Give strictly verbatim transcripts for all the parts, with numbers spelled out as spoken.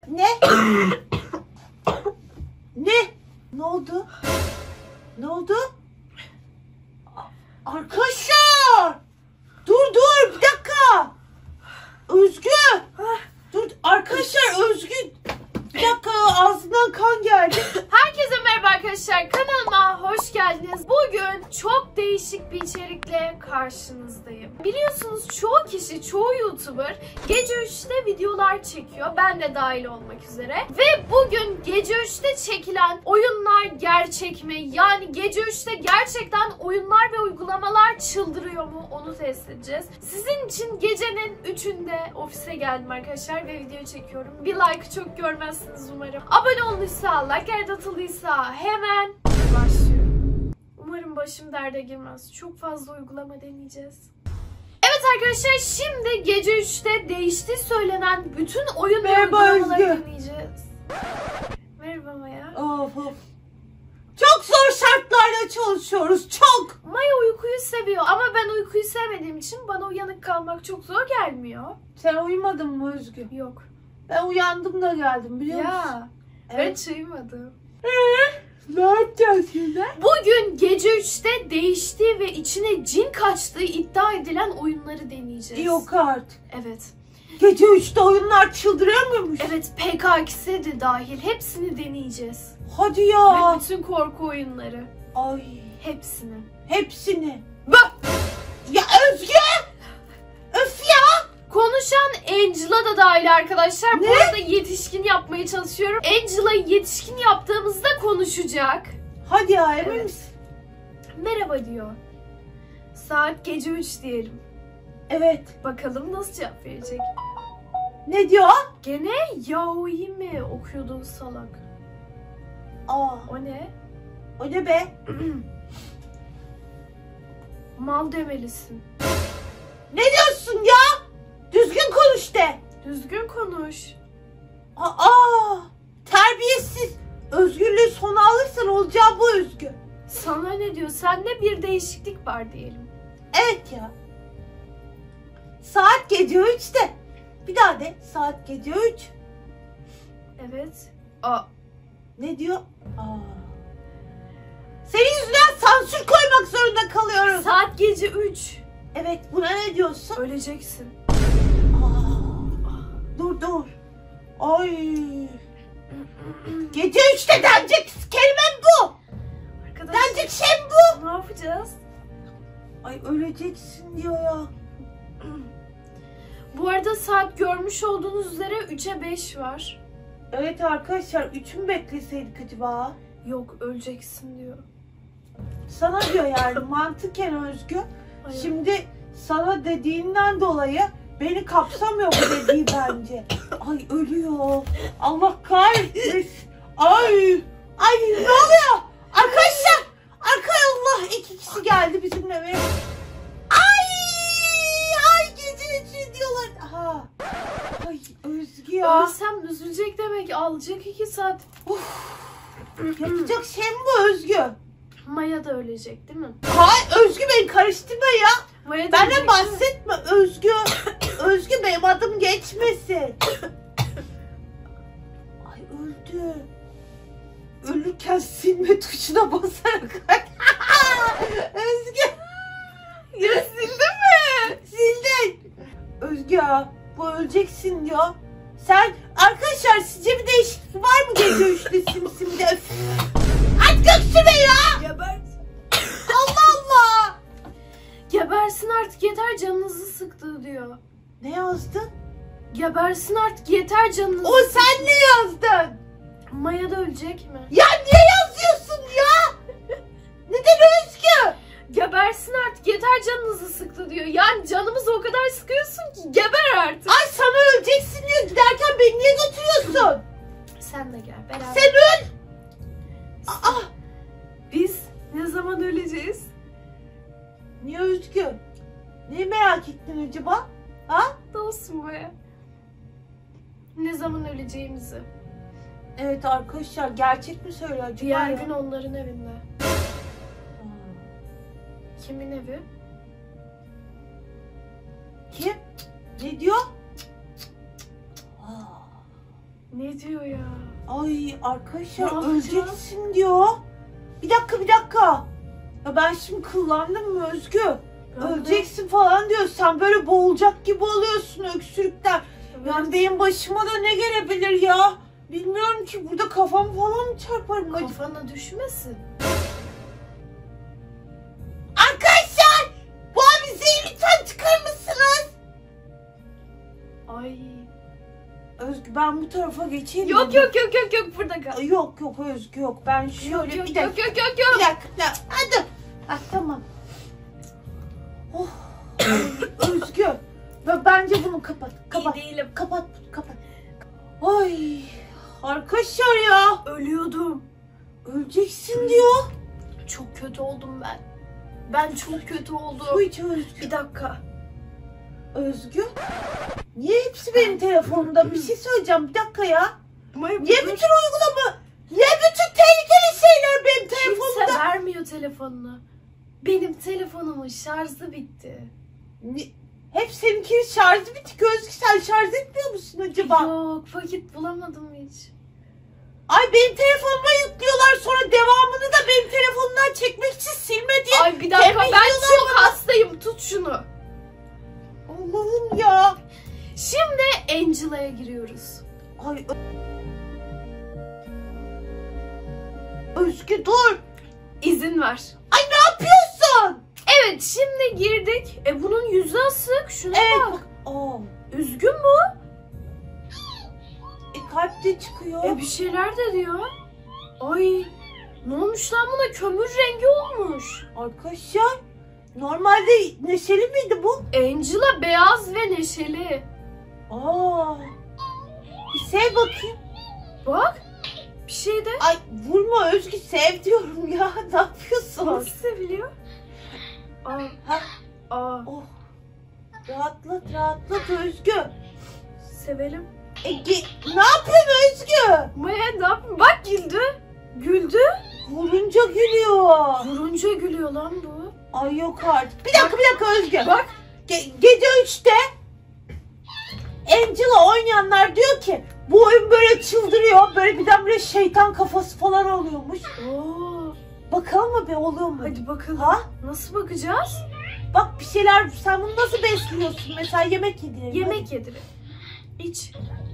Ne? Ne? Ne oldu? Ne oldu? Arkadaşlar! Dur dur bir dakika. Özgü. Dur arkadaşlar, Özgü. Bir dakika, ağzından kan geldi. Herkese merhaba arkadaşlar, kanalıma hoş geldiniz. Bugün çok değişik bir içerikle karşınızdayım. Biliyorsunuz çoğu kişi, çoğu YouTuber gece üçte videolar çekiyor. Ben de dahil olmak üzere. Ve bugün gece üçte çekilen oyunlar gerçek mi? Yani gece üçte gerçekten oyunlar ve uygulamalar çıldırıyor mu? Onu test edeceğiz. Sizin için gecenin üçünde ofise geldim arkadaşlar ve video çekiyorum. Bir like çok görmezsiniz umarım. Abone olduysa, like atılıysa hemen başlıyorum. Umarım başım derde girmez. Çok fazla uygulama deneyeceğiz. Evet arkadaşlar, şimdi gece üçte değiştiği söylenen bütün oyun ve uygulamaları deneyeceğiz. Merhaba Maya. Of of. Çok zor şartlarla çalışıyoruz. Çok. Maya uykuyu seviyor ama ben uykuyu sevmediğim için bana uyanık kalmak çok zor gelmiyor. Sen uyumadın mı Özgü? Yok. Ben uyandım da geldim, biliyor musun? Ya. Evet. Ben uyumadım. Ne yapacağız şimdi? Bugün gece üçte değiştiği ve içine cin kaçtığı iddia edilen oyunları deneyeceğiz. Yok artık. Evet. Gece üçte oyunlar çıldırıyor muymuş? Evet, P K X'e de dahil hepsini deneyeceğiz. Hadi ya. Ve bütün korku oyunları. Ay. Hepsini. Hepsini. Bak. Ya Özgü. Öf ya. Konuşan Angela da dahil arkadaşlar. Ne? Bu arada yetişkin yapmaya çalışıyorum. Angela'yı yetişkin yaptığımızda konuşacak. Hadi ya, emin Evet. misin? Merhaba diyor. Saat gece üç diyelim. Evet. Bakalım nasıl cevap verecek. Ne diyor? Gene yaoi mi okuyordun salak? Aa. O ne? O ne be? Mal demelisin. Ne diyorsun ya? Düzgün konuş de. Düzgün konuş. Aa. Terbiyesiz. Özgürlüğü sona alırsan olacağı bu Özgür. Sana ne diyor? Sende bir değişiklik var diyelim. Evet ya. Saat gece üçte. Bir daha de. Saat gece üç. Evet. Aa. Ne diyor? Aa. Senin yüzünden sansür koymak zorunda kalıyoruz. Saat gece üç. Evet, buna ne diyorsun? Öleceksin. Aa. Dur dur. Ay. Gece üçte denecek kelimem bu. Arkadaşlar, Denecek şey bu. ne yapacağız? Ay, öleceksin diyor ya. Bu arada saat görmüş olduğunuz üzere üçe beş var. Evet arkadaşlar, üçü mü bekleseydik acaba? Yok, öleceksin diyor. Sana diyor yani mantıken Özgü. Hayır. Şimdi sana dediğinden dolayı beni kapsamıyor bu dediği bence. Ay, ölüyor. Allah kahretsin. Ay. Ay, ne oluyor? Arkadaşlar. Arkaya Allah, iki kişi geldi bizimle. Benim. Ay. Ay, gece üçü diyorlar. Aha. Ay Özgü ya. Ölsem üzülecek demek, alacak iki saat. Uf. Yapacak şey mi bu Özgü? Maya da ölecek değil mi? Hayır Özgü, beni karıştırma ya. Maya da Benden ölecek, bahsetme Özgü. Özgü, benim adım geçmesin. Ay, öldü. Ölürken silme tuşuna basarak. Özgü. Ya sildin mi? Sildin. Özgü ya, bu öleceksin diyor. Sen arkadaşlar, sizce bir değişiklik var mı gece üçte simsimde? Aç göksüme ya. Geber. Allah Allah. Gebersin artık, yeter canınızı sıktı diyor. Ne yazdın? Gebersin artık, yeter canınızı O sen ne yazdın? Maya da ölecek mi? Ya niye yazıyorsun ya? Neden Özgü? Gebersin artık, yeter canınızı sıktı diyor. Yani canımızı o kadar sıkıyorsun ki geber artık. Ay, sana öleceksin diyor, giderken beni niye götürüyorsun? Sen de gel beraber. Sen öl. Aa, Biz ne zaman öleceğiz? niye Özgü? Neyi merak ettin acaba? Ha? Dostum be. Ne zaman öleceğimizi. Evet arkadaşlar, gerçek mi söylüyor acaba? Diğer ya? gün onların evinde. Hmm. Kimin evi? Kim? Ne diyor? Aa. Ne diyor ya? Ay Ne arkadaşlar yapacağız? öleceksin diyor. Bir dakika bir dakika. Ya ben şimdi kullandım mı Özgü? Ben de- Öleceksin falan diyor. Sen böyle boğulacak gibi oluyorsun öksürükten. Evet. Yani benim başıma da ne gelebilir ya? Bilmiyorum ki, burada kafam falan mı çarparım acaba? Kafana düşmesin. Arkadaşlar bu avizeyi lütfen çıkar mısınız? Ay. Özgü ben bu tarafa geçeyim. Yok mi? yok yok yok yok burada kal. Yok yok Özgü yok. Ben şöyle Yok bir yok dakika. yok yok yok Bir yok. dakika. Bir dakika. Hadi. Ah, tamam. Oh. Ay, Özgü. Ve bence bunu kapat. Kapat. İyi değilim. Kapat. Kapat. Ay. Arkadaşlar ya. Ölüyordum. Öleceksin diyor. Çok kötü oldum ben. Ben çok kötü oldum. Su iç Özgü. Bir dakika. Özgü. Niye hepsi benim telefonumda? Bir şey söyleyeceğim. Bir dakika ya. Niye bütün uygulama? Niye bütün tehlikeli şeyler benim telefonumda? Kimse vermiyor telefonunu. Benim telefonumun şarjı bitti. Ni- Hep seninkinin şarjı bitik Özgü. Sen şarj etmiyor musun acaba? Yok vakit bulamadım hiç. Ay benim telefonuma yüklüyorlar, sonra devamını da benim telefonumdan çekmek için silme diye. Ay bir dakika, ben temizliyorlar çok hastayım, tut şunu. Allah'ım ya. Şimdi Angela'ya giriyoruz. Ay Ö- Özgü dur. İzin ver. Ay ne yapıyorsun? Evet şimdi girdik. E bunun yüzü asık, şuna Evet bak. bak. Aa, Üzgün bu. e, kalp de çıkıyor. E bir şeyler de diyor. Ay ne olmuş lan buna, kömür rengi olmuş. Arkadaşlar normalde neşeli miydi bu? Angela beyaz ve neşeli. Aa, bir sev bakayım. Bak bir şey de. Ay vurma Özgü, sev diyorum ya. Ne yapıyorsun? Nasıl seviliyor? Aa, Ha, aa, oh. Rahatlat rahatlat Özgü. sevelim. E, ge- ne yapıyorsun Özgü? Maya ne yapayım? Bak güldü. Güldü. Vurunca gülüyor. Vurunca gülüyor lan bu. Ay yok artık. Bir dakika bir dakika Özgü. Bak. Ge- gece üçte Angela oynayanlar diyor ki bu oyun böyle çıldırıyor. Böyle birdenbire şeytan kafası falan oluyormuş. Oo. Bakalım mı be, oluyor mu? Hadi bakalım. Ha? Nasıl bakacağız? Bak bir şeyler, sen bunu nasıl besliyorsun? Mesela yemek yedirelim. Yemek yedirin. İç.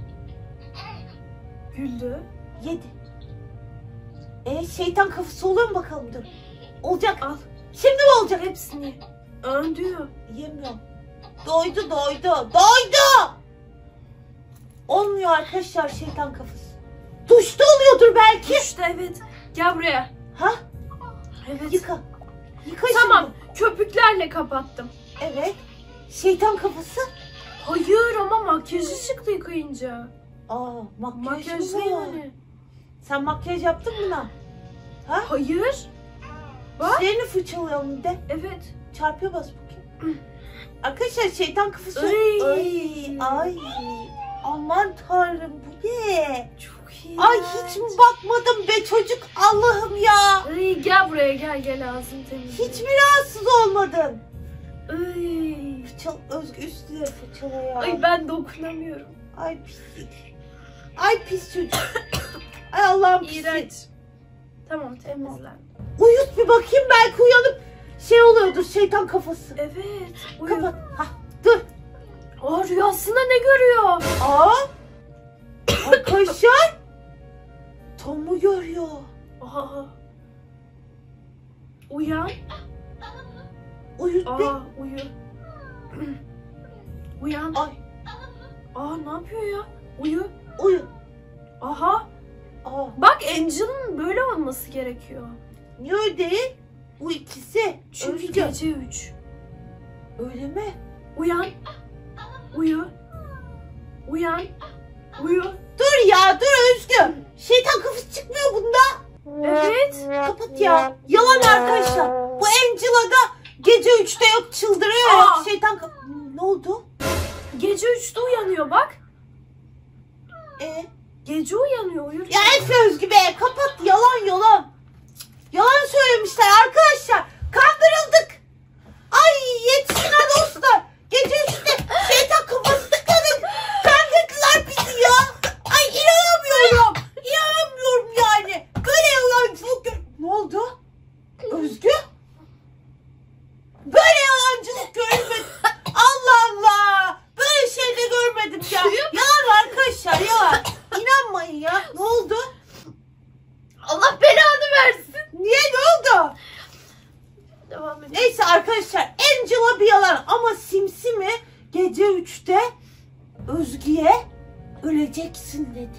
Güldü. Hadi. Yedi. E şeytan kafası oluyor mu bakalım, dur. Olacak. Al. Şimdi mi olacak? Hepsini. Ön diyor. Yemiyorum. Doydu doydu. Doydu. Olmuyor arkadaşlar şeytan kafası. Duşta oluyordur belki. İşte evet. Gel buraya. Ha? Evet. Yıka. Yıka Tamam. Köpüklerle kapattım. şimdi. Evet. Şeytan kafası. Hayır ama makyajı çıktı yıkayınca. Aa, makyaj, Makyaj mı ne var? yani? Sen makyaj yaptın mı lan? Ha? Hayır. Bak. Dişlerini fırçalayalım de. Evet. Çarpıya bas bakayım. Arkadaşlar şeytan kafası. Ay. Ay. Ay. Aman tanrım, bu ne? Çok iyi. Ay hiç mi bakmadım be çocuk, Allah'ım ya. Ay, gel buraya gel gel ağzını temizle. Hiç mi rahatsız olmadın? Ay. Fırçal, Özgü üstüne fırçala ya. Ay ben dokunamıyorum. Ay pislik. Ay pis çocuk. Ay Allah'ım pislik. İğrenç. Tamam temizlen. Uyut bir bakayım, belki uyanıp şey oluyordur, şeytan kafası. Evet. Uyu. Kapat. Hah, dur. Aa rüyasında ne görüyor? Aa. Arkadaşlar. Tom'u görüyor. Aa. Uyan. Uyut bir. Aa uyu. Uyan. Ay. Aa ne yapıyor ya? Uyu. Uyu. Aha. Aa. Bak Angel'ın böyle olması gerekiyor. Niye öyle değil? Bu ikisi. Çünkü Özgü. gece üç. Öyle mi? Uyan. Uyu. Uyan. Uyu. Dur ya dur Özgü. Şeytan kafası çıkmıyor bunda. Evet. Kapat ya. Yalan arkadaşlar. Bu Angela'da gece üçte yok çıldırıyor Aa. yok şeytan kafası. Ne oldu? Gece üçte uyanıyor bak. E? Gece uyanıyor uyur. Ya Efe Özgü be, kapat, yalan yalan. Yalan söylemişler arkadaşlar. Kandırıldık. Ay yetişin hadi dostlar. Gece üçte şeytan kafası tıkladık. Kandırdılar bizi ya. Ay inanamıyorum. şey ya? Ne oldu? Allah belanı versin. Niye, ne oldu? Devam edelim. Neyse arkadaşlar, Angela bir yalan ama Simsimi gece üçte Özgü'ye öleceksin dedi.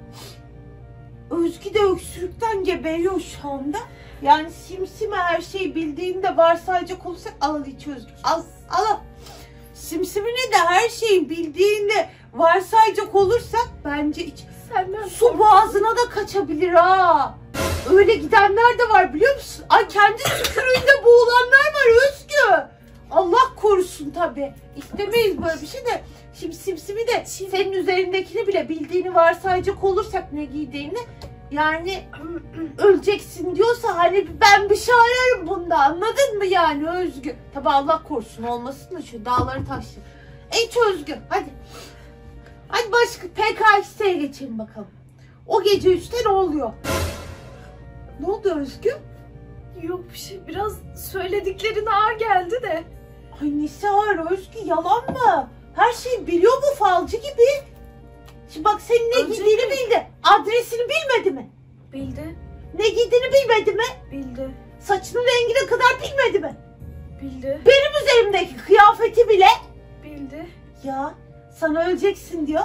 Özgü de öksürükten geberiyor şu anda. Yani Simsimi her şeyi bildiğinde varsayacak olursak al iç Özgü. Al, al. Simsimi'nin de her şeyi bildiğinde varsayacak olursak bence iç. Senden Su boğazına da kaçabilir ha. Öyle gidenler de var biliyor musun? Ay kendi tükürüğünde boğulanlar var Özgü. Allah korusun tabii. İstemeyiz böyle bir şey de. Şimdi Simsimi de senin üzerindekini bile bildiğini varsayacak olursak ne giydiğini. Yani öleceksin diyorsa hani ben bir şey ararım bunda, anladın mı yani Özgü? Tabii Allah korusun olmasın da şu dağları taşlı. Eç Özgü hadi. Hadi başka P K X'e geçelim bakalım. O gece üçte ne oluyor? Ne oldu Özgü? Yok bir şey. Biraz söylediklerin ağır geldi de. Ay nesi ağır Özgü, yalan mı? Her şeyi biliyor bu falcı gibi. Şimdi bak senin ne Önce giydiğini mi? bildi. Adresini bilmedi mi? Bildi. Ne giydiğini bilmedi mi? Bildi. Saçının rengine kadar bilmedi mi? Bildi. Benim üzerimdeki kıyafeti bile. Bildi. Ya sana öleceksin diyor.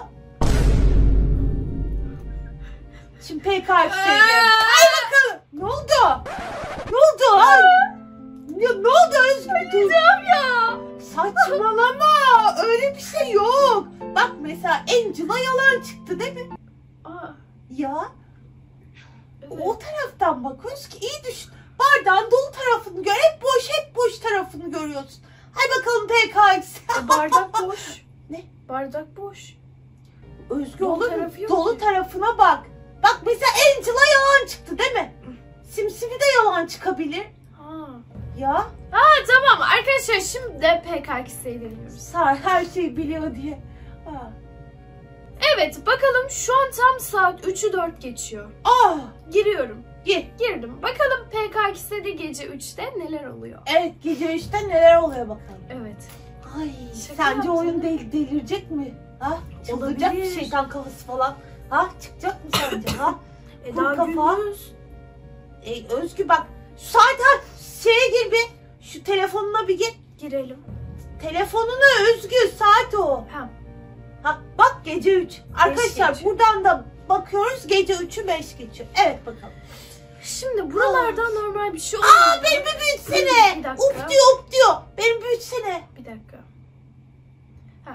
Şimdi P K X'e gidelim. Ay bakalım. Ne oldu? Ne oldu? Ay. Ne, ne oldu Özgür? Öleceğim ya. Saçmalama. Öyle bir şey yok. Bak mesela Angela yalan çıktı değil mi? Aa, Ya. evet. O taraftan bakıyoruz ki iyi düşün. Bardağın dolu tarafını gör. Hep boş, hep boş tarafını görüyorsun. Hay bakalım P K X. E, bardak boş. Ne? Bardak boş. Özgür Dolu olur mu? tarafı yok Dolu ki. tarafına bak. Bak mesela Angela yalan çıktı değil mi? Simsimi de yalan çıkabilir. Ha. Ya. Ha tamam arkadaşlar, şimdi de P K X'e ilerliyoruz. Sar her şeyi biliyor diye. Ha. Evet bakalım, şu an tam saat üçü dört geçiyor. Aa, Giriyorum. gir. Girdim. Bakalım P K X'te de gece üçte neler oluyor? Evet, gece üçte neler oluyor bakalım. Evet. Ay, Şaka sence yaptın oyun değil del delirecek mi? Ha? Çıldıracak mı Olabilir. şeytan kafası falan? Ha? Çıkacak mı sence ha? E Kuru daha kafa. gündüz. E, Özgü bak, şu saat ha, şeye gir bir. Şu telefonuna bir gir. Girelim. Telefonuna Özgü, saat o. Ha. Ha, bak gece üç. Arkadaşlar geçiyor. buradan da bakıyoruz, gece üçü beş geçiyor. Evet bakalım. Şimdi buralardan normal bir şey olmuyor. Aa, beni bir büyütsene. Bir dakika. Uf diyor, uf diyor. Beni büyütsene. Bir dakika. Heh.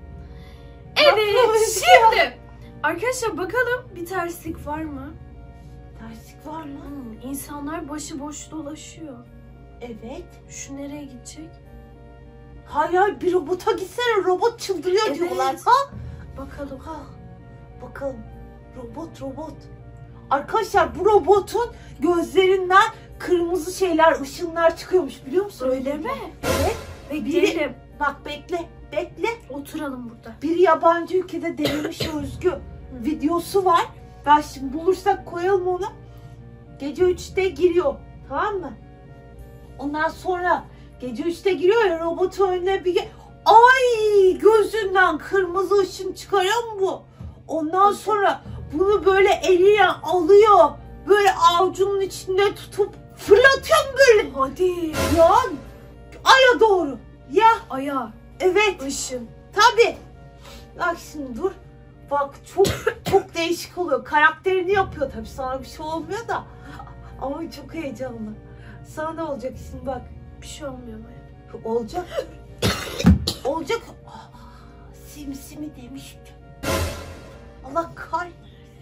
Yapma Evet Özgü şimdi. Arkadaşlar bakalım bir terslik var mı? Terslik var mı? Hmm, insanlar başıboş dolaşıyor. Evet. Şu nereye gidecek? Hayır hayır, bir robota gitsene, robot çıldırıyor Evet. diyorlar. Ha? Bakalım. Ha. Bakalım. Robot robot. Arkadaşlar bu robotun gözlerinden kırmızı şeyler, ışınlar çıkıyormuş, biliyor musun? Öyle mi? Evet. Bekleyelim. Bak bekle, bekle. Oturalım burada. Bir yabancı ülkede denemiş Özgü. Videosu var. Ben şimdi bulursak koyalım onu. Gece üçte giriyor. Tamam mı? Ondan sonra gece üçte giriyor ya, robotun önüne bir... ge- Ay, gözünden kırmızı ışın çıkarıyor mu bu? Ondan sonra bunu böyle eliyle alıyor. Böyle avucunun içinde tutup fırlatıyor mu böyle? Hadi. Ya aya doğru. Ya Aya. evet. Işın. Tabii. Bak şimdi dur. Bak çok çok değişik oluyor. Karakterini yapıyor tabii. Sana bir şey olmuyor da. Ama çok heyecanlı. Sana ne olacak şimdi bak. Bir şey olmuyor baya. Olacak. Olacak. Aa, simsimi demiştim. Allah kahretsin.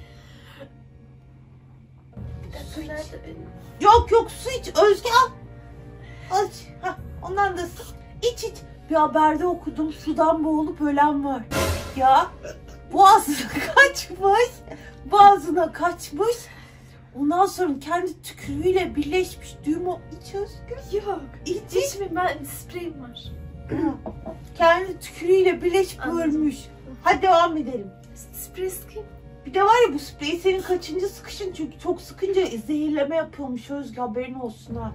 Bir dakika. Su nerede benim? Yok yok, su iç. Özge al. Al iç. Heh, ondan da sık. İç iç. Bir haberde okudum, sudan boğulup ölen var. Ya boğazına kaçmış. Boğazına kaçmış. Ondan sonra kendi tükürüğüyle birleşmiş. Düğüm o. İç Özgür. Yok. İç iç. Hiç mi? Ben spreyim var. Kendi tükürüğüyle birleşip Anladım. ölmüş. Hadi devam edelim. Sprey sıkayım. Bir de var ya, bu sprey senin kaçıncı sıkışın, çünkü çok sıkınca zehirleme yapıyormuş Özgü, haberin olsun ha.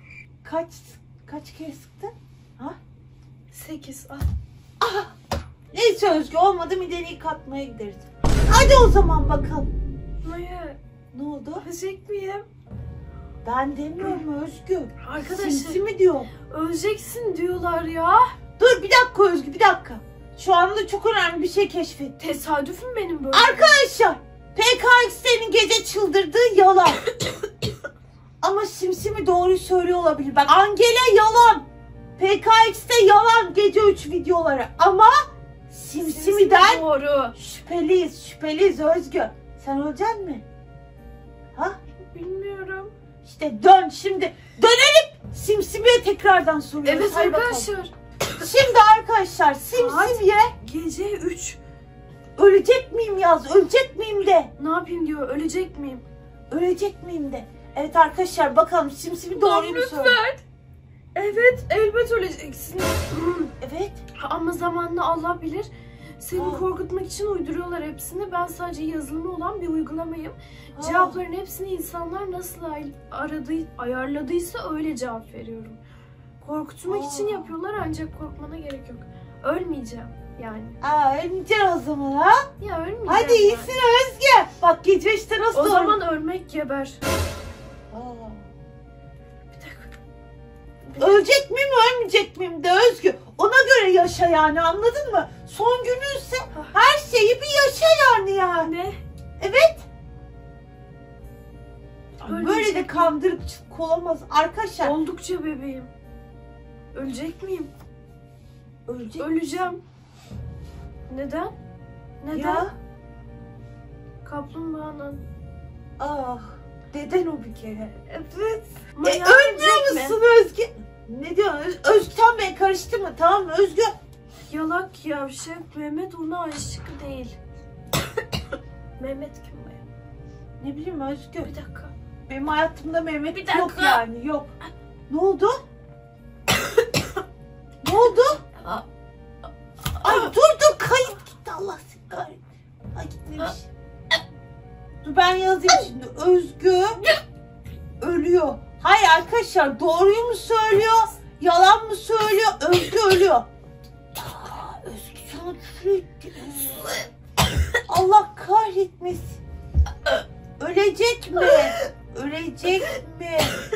Kaç kaç kere sıktın? Ha? Sekiz. Ah. Aha! Ne Neyse Özgü, olmadı mideni yıkatmaya gideriz. Hadi o zaman bakalım. Maya, Ne oldu? ölecek miyim? Ben demiyorum Özgü. Arkadaşlar, Sinsi mi diyor? öleceksin diyorlar ya. Dur bir dakika Özgü, bir dakika. Şu anda çok önemli bir şey keşfettim. Tesadüf mü benim böyle? Arkadaşlar, P K X'lerin gece çıldırdığı yalan. Ama Simsimi doğruyu söylüyor olabilir. Bak, Angela yalan. P K X'te yalan gece üç videoları. Ama Simsimi'den Simsimi doğru. şüpheliyiz, şüpheliyiz Özgü. Sen öleceksin mi? Ha? Bilmiyorum. İşte dön şimdi. Dönelim. Simsimi'ye tekrardan soruyoruz. Evet Hadi bakalım. arkadaşlar. Şimdi arkadaşlar Simsimi'ye Gece üç. ölecek miyim yaz, ölecek miyim de. Ne yapayım diyor, ölecek miyim? Ölecek miyim de. Evet arkadaşlar, bakalım Simsimi doğruyu mu söylüyor? Lütfen. Evet, elbet öleceksin. Evet. Ama zamanla Allah bilir. Seni Aa. korkutmak için uyduruyorlar hepsini. Ben sadece yazılımı olan bir uygulamayım. Aa. Cevapların hepsini insanlar nasıl ay- aradı, ayarladıysa öyle cevap veriyorum. Korkutmak Aa. için yapıyorlar, ancak korkmana gerek yok. Ölmeyeceğim yani. Aa, ölmeyeceksin o zaman ha. Ya ölmeyeceğim. Hadi yani. iyisin Özge. Bak gece işte nasıl O doğru- zaman ölmek geber. Aa. Bir dakika. Ölecek miyim, ölmeyecek miyim de Özgü. Ona göre yaşa yani, anladın mı? Son gününse her şeyi bir yaşa yani yani. Ne? Evet. Ölmeyecek Böyle de miyim? kandırıcılık olamaz. Arkadaşlar Oldukça bebeğim. Ölecek miyim? ölecek. Öleceğim. Neden? Neden? Ya. Kaplumbağanın. Ah. Neden o bir kere? Evet. E, Maya ölmüyor ölecek mi? musun Özgü? Ne diyorsun? Öz- Özgü tam Bey karıştı mı? Tamam mı Özgü? Yalak yavşak Mehmet ona aşık değil. Mehmet kim Maya? Ne bileyim Özgü. Bir dakika. Benim hayatımda Mehmet Bir dakika. yok yani, yok. Ne oldu? Ne oldu? Ay dur dur, kayıt gitti, Allah seni kahretsin. Ay gitmemiş. Dur ben yazayım şimdi. Özgü ölüyor. Hayır arkadaşlar, doğruyu mu söylüyor? Yalan mı söylüyor? Özgü ölüyor. Aa, Özgü sana küfür etti. Allah kahretmesin. Ölecek mi? Ölecek mi?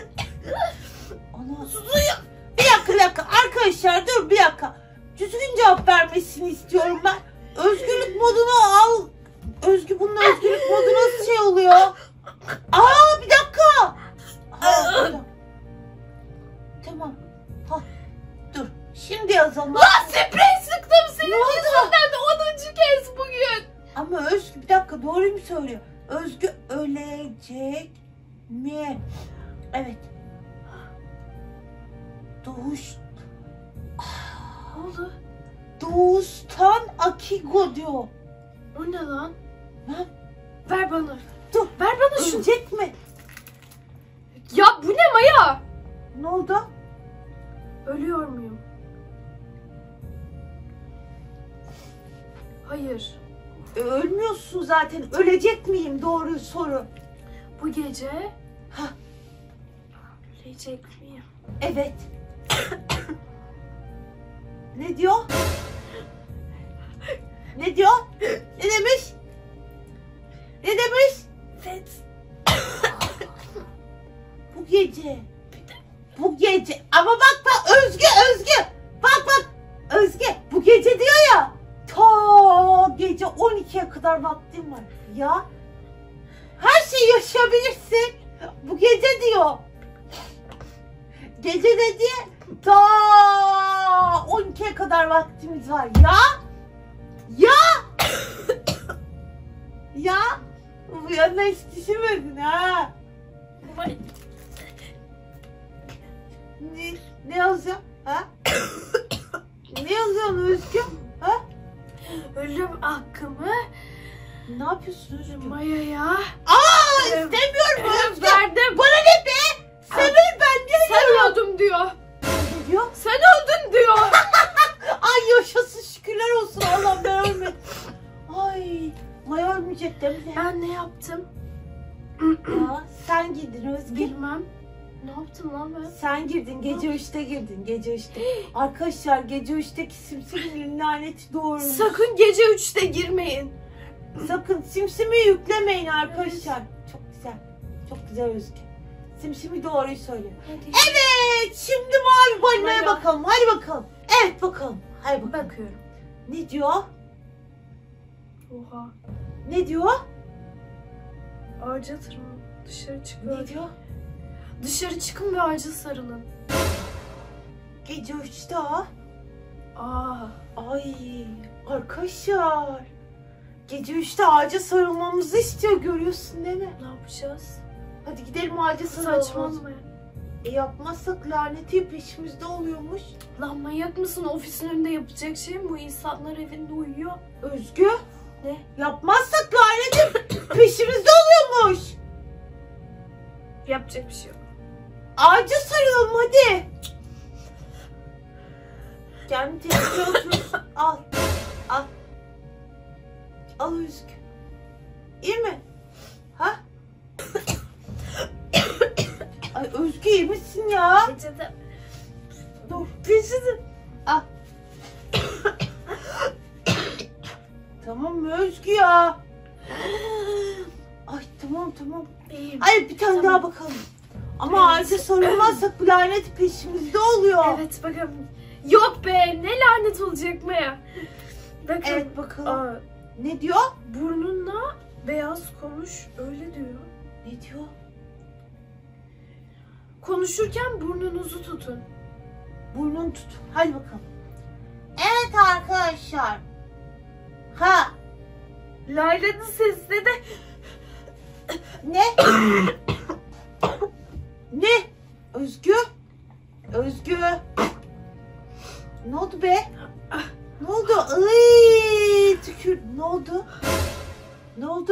Ana. Bir dakika bir dakika arkadaşlar, dur bir dakika. Düzgün cevap vermesini istiyorum ben. Özgürlük modunu al. Özgü, bunun özgürlük modu nasıl şey oluyor? Aa bir dakika. Ha, burada. Tamam. Ha, dur. Şimdi yazalım. Lan sprey sıktım senin Ne oldu? yüzünden de onuncu kez bugün. Ama Özgü bir dakika, doğruyu mu söylüyor? Özgü ölecek mi? Evet. Doğuş. Ne oldu? Doğuştan Akigo diyor. O ne lan? Ne? Ver bana. Dur. Ver bana şunu. Ölecek mi? Ya bu ne Maya? Ne oldu? Ölüyor muyum? Hayır. E, ölmüyorsun zaten. Ölecek miyim? Doğru soru. Bu gece Ha, ölecek miyim? evet. Ne diyor? Ne diyor? Ne demiş? Ne demiş? Evet. Bu gece. Bu gece. Ama bak bak Özgü, Özgü. Bak bak Özgü. Bu gece diyor ya. Ta gece on ikiye kadar vaktim var. Ya. Her şeyi yaşayabilirsin. Bu gece diyor. Gece dedi. Ta on ikiye kadar vaktimiz var. Ya. Ya. Ya. Bu yana hiç düşünmedin ha. Ne, ne yazacağım? Ha? Ne yazıyorsun Özgü? Ha? Ölüm hakkımı Ne yapıyorsun Özgü? Maya'ya Aa, Ee, istemiyorum Özgü. verdim. Bana ne be? Sen öl, ben de Sen öldüm diyor. Ne diyor? Sen öldün diyor. Ay yaşasın, şükürler olsun Allah'ım, ben ölmedim. Ay, Maya ölmeyecek değil mi? Ben ne yaptım? Ya, sen gidin Özgü. Bilmem. Ne yaptım lan ben? Sen girdin gece üçte girdin gece üçte. Arkadaşlar gece üçteki Simsimi'nin laneti doğru. Sakın gece üçte girmeyin. Sakın Simsimi yüklemeyin arkadaşlar. Çok güzel. Çok güzel Özgü. Simsimi doğruyu söylüyor. Hadi. Evet, şimdi mavi balinaya Bayağı. bakalım. Hadi bakalım. Evet bakalım. Hadi bakalım. Bakıyorum. Ne diyor? Oha. Ne diyor? Ağaca tırman. Dışarı çıkıyor. Ne diyor? Dışarı çıkın ve ağaca sarılın. Gece üçte ha. Aa. Ay arkadaşlar. Gece üçte ağaca sarılmamızı istiyor, görüyorsun değil mi? Ne yapacağız? Hadi gidelim ağaca sarılalım. Saçmalama. E yapmazsak laneti peşimizde oluyormuş. Lan manyak mısın? Ofisin önünde yapacak şey mi? Bu insanlar evinde uyuyor. Özgü. Ne? Yapmazsak laneti peşimizde oluyormuş. Yapacak bir şey yok. Ağaca sarılalım hadi. Gel bir tepkiye otursun. Al. Al. Al Özgü. İyi mi? Ha? Ay Özgü iyi misin ya? Gecede. Dur. Peşini. Al. Tamam mı Özgü ya? Ay tamam tamam. İyiyim. Ay bir tane Tamam. daha bakalım. Ama Evet. ağaca sarılmazsak bu lanet peşimizde oluyor. Evet bakalım. Yok be, ne lanet olacak Maya. Bakın. Evet bakalım. Aa, Ne diyor? burnunla beyaz konuş, öyle diyor. Ne diyor? Konuşurken burnunuzu tutun. Burnunu tut. Hadi bakalım. Evet arkadaşlar. Ha. Layla'nın sesine de Ne? Ne? Özgü? Özgü? Ne oldu be? Ne oldu? Ay, tükür. Ne oldu? Ne oldu?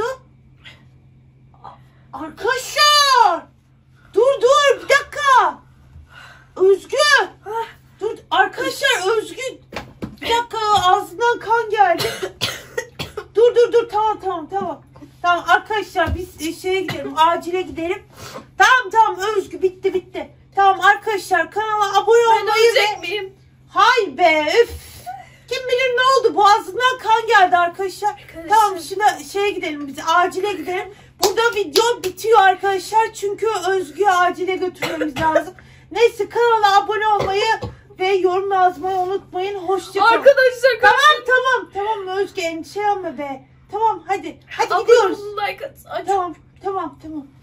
A- Arkadaşlar! Dur dur bir dakika. Özgü! Dur arkadaşlar Özgü. Bir dakika ağzından kan geldi. Dur dur dur tamam tamam tamam. Tamam arkadaşlar biz şeye gidelim, acile gidelim. Tamam tamam Özgü bitti bitti. Tamam arkadaşlar kanala abone ben olmayı ölecek ve... miyim? Hay be üf. Kim bilir ne oldu, boğazından kan geldi arkadaşlar. Arkadaşlar. Tamam şimdi şeye gidelim, biz acile gidelim. Burada video bitiyor arkadaşlar çünkü Özgü'yü acile götürmemiz lazım. Neyse kanala abone olmayı ve yorum yazmayı unutmayın. Hoşçakalın. Arkadaşlar Tamam tamam tamam Özgü endişe yapma be. Tamam hadi hadi abone gidiyoruz. olun, like at. Aç. Tamam tamam tamam.